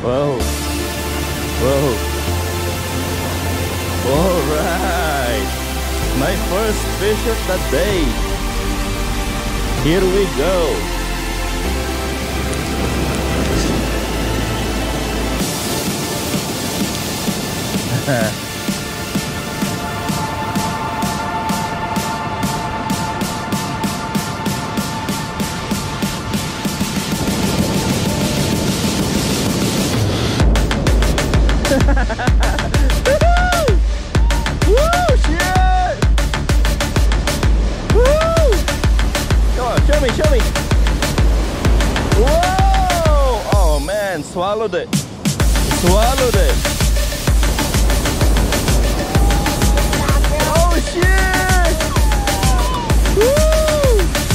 Whoa. Whoa. Alright. My first fish of the day. Here we go. Woo, shit! Woo! Come on, show me, show me. Whoa! Oh man, swallowed it. Swallowed it. Oh shit! Woo!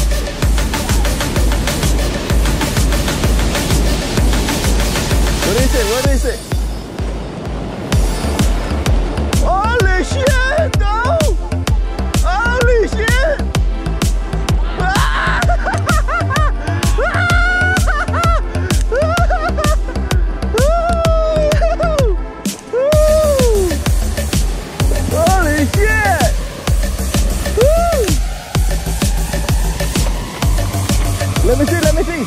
What is it? What is it? Holy shit! No! Holy shit! Ah! Holy shit! Woo! Let me see, let me see.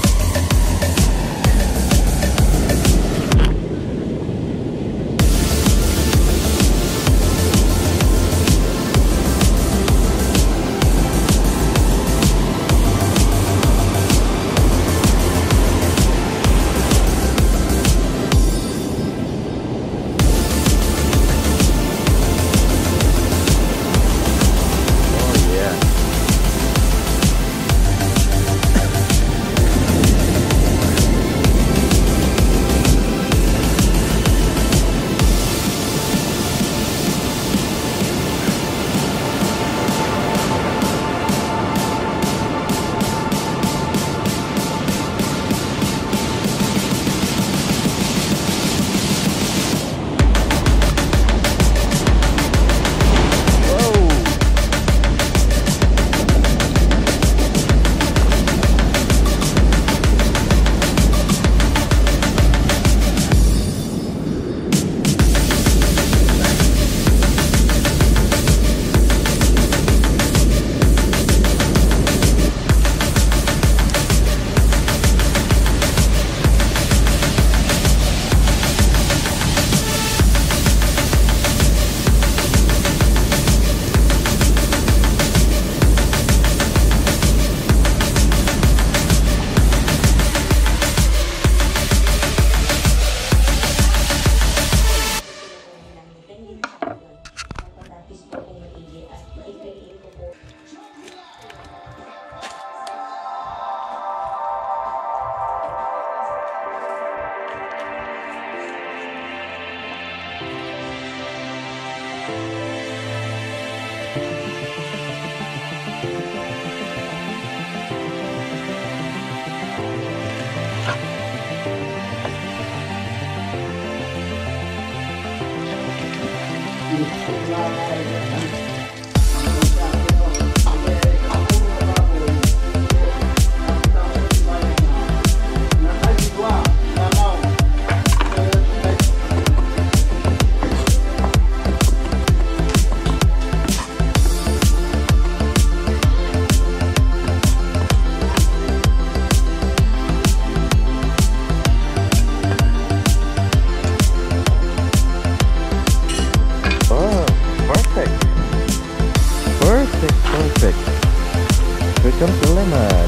Here comes the lemon.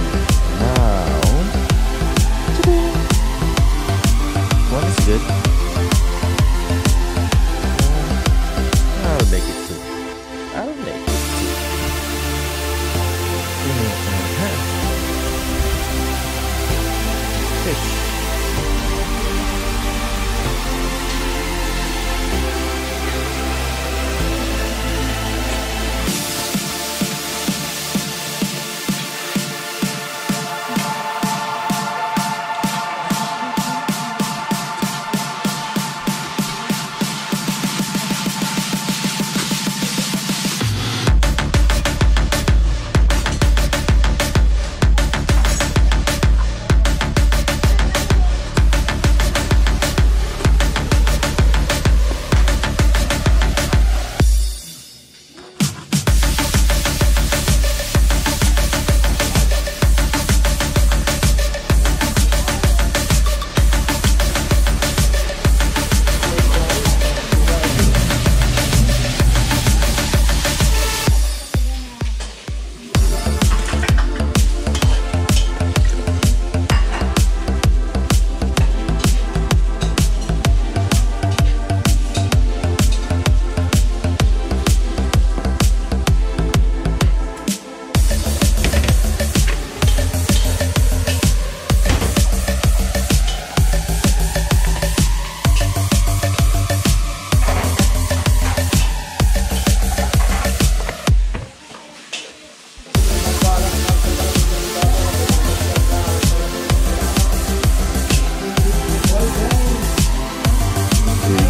Now, ta-da! One is good. I'll make it two. I'll make it two. Fish.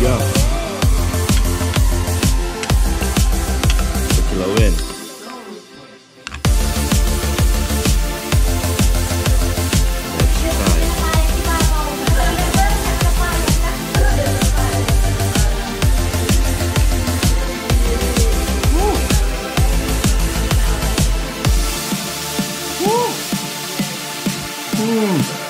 go. The Kilawen. Let's try. Woo!